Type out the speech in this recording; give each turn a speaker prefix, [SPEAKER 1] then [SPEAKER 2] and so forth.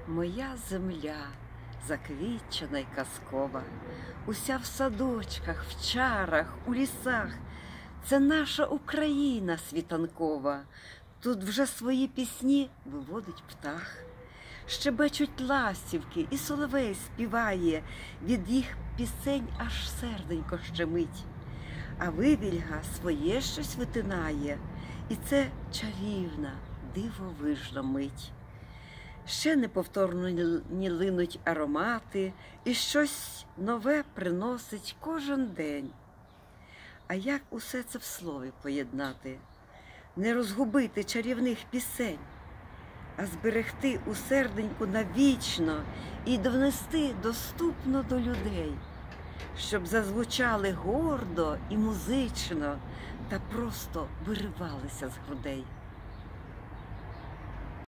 [SPEAKER 1] Моя земля заквітчена й казкова, уся в садочках, в чарах, у лісах. Це наша Україна світанкова, тут вже свої пісні виводить птах. Щебечуть ластівки, і соловей співає, від їх пісень аж серденько щемить. А вивільга своє щось витинає, і це чарівна, дивовижна мить. Ще неповторно линуть аромати, і щось нове приносить кожен день. А як усе це в слові поєднати? Не розгубити чарівних пісень, а зберегти у серденьку навічно і донести доступно до людей, щоб зазвучали гордо і музично та просто виривалися з грудей.